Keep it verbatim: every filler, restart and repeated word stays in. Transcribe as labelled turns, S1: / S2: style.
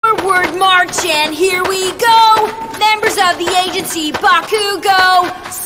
S1: Forward march, and here we go! Members of the agency Bakugo,